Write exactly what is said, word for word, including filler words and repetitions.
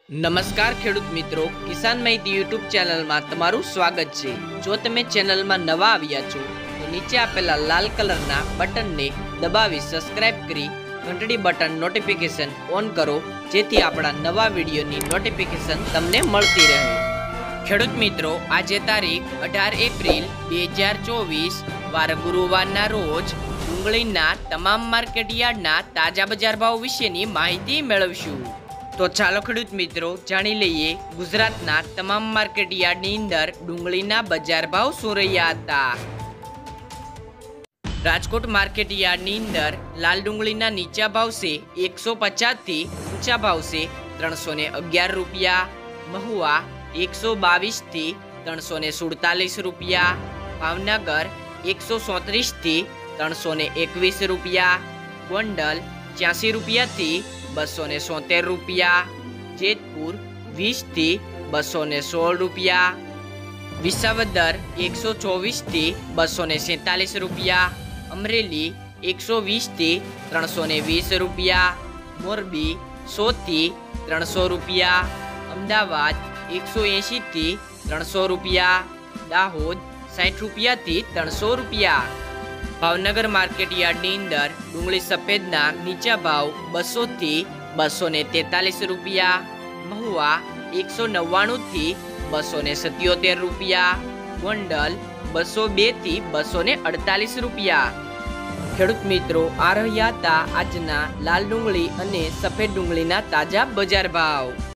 નમસ્કાર ખેડૂત મિત્રો, કિસાન માહિતી યુટ્યુબ ચેનલમાં તમારું સ્વાગત છે। જો તમે ચેનલમાં નવા આવ્યા છો તો નીચે આપેલા લાલ કલરના બટનને દબાવી સબસ્ક્રાઇબ કરી ઘંટડી બટન નોટિફિકેશન ઓન કરો, જેથી આપણા નવા વિડીયોની નોટિફિકેશન તમને મળતી રહે। ખેડૂત મિત્રો, આજે તારીખ અઢાર એપ્રિલ બે હજાર ચોવીસ વાર ગુરુવારના રોજ ડુંગળીના તમામ માર્કેટ યાર્ડના તાજા બજાર ભાવ વિશેની માહિતી મેળવશું। તો ચાલો ખેડૂત મિત્રો જાણી લઈએ ગુજરાતના તમામ માર્કેટ યાર્ડની અંદર ડુંગળીના બજાર ભાવ શું રહ્યા હતા। રાજકોટ માર્કેટ યાર્ડની અંદર લાલ ડુંગળીના નીચા ભાવ છે એકસો પચાસ થી ઊંચા ભાવ છે ત્રણસો ને અગિયાર રૂપિયા। મહુવા એકસો બાવીસ થી ત્રણસો ને સુડતાલીસ રૂપિયા। ભાવનગર એકસો સોત્રીસ થી ત્રણસો ને એકવીસ રૂપિયા। ગોંડલ છ્યાસી રૂપિયા થી બસો ને સોતેર રૂપિયા। જેતપુર વીસ થી બસો ને સોળ રૂપિયા। વિસાવદર એકસો ચોવીસ થી બસો ને સેતાલીસ રૂપિયા। અમરેલી એકસો વીસ થી ત્રણસો ને વીસ રૂપિયા। મોરબી સો થી ત્રણસો રૂપિયા। અમદાવાદ એકસો એંશી થી ત્રણસો રૂપિયા। દાહોદ સાઠ રૂપિયા થી ત્રણસો રૂપિયા। ભાવનગર માર્કેટ યાર્ડની અંદર ડુંગળી સફેદના નીચા ભાવ બસો થી બસો ને તેતાલીસ રૂપિયા। મહુવા એકસો નવ્વાણું થી બસો ને સત્યોતેર રૂપિયા। ગોંડલ બસો બે થી બસો ને અડતાલીસ રૂપિયા। ખેડૂત મિત્રો, આ રહ્યા હતા આજના લાલ ડુંગળી અને સફેદ ડુંગળીના તાજા બજાર ભાવ।